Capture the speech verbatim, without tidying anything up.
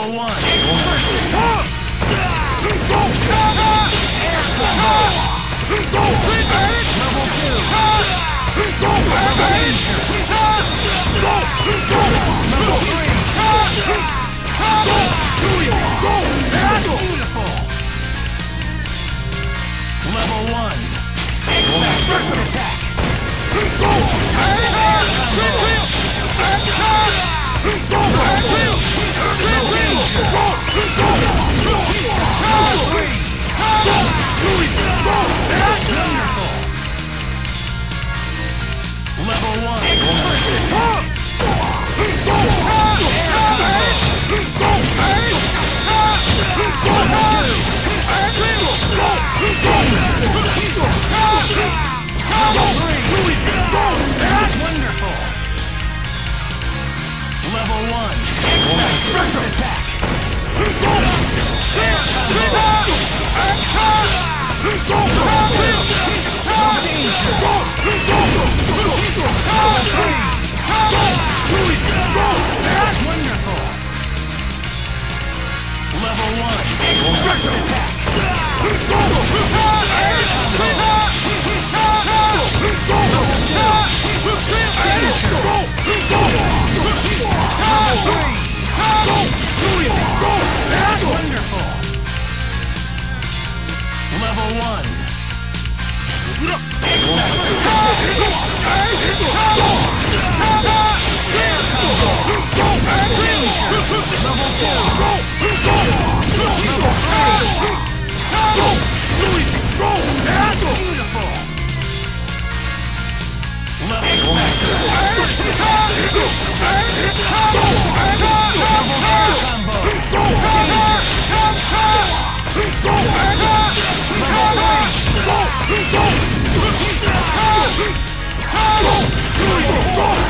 Level one. Level two. Level three. Beautiful. Level one. First attack. Level one. Wonderful. Level one. First attack. Wonderful. Level one. First attack. Wonderful. Level one. Go!